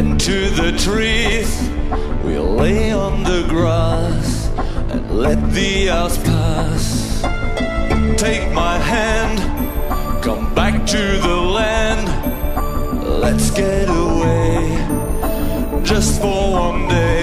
into the trees. We'll lay on the grass and let the hours pass. Take my hand, come back to the land. Let's get away, just for one day.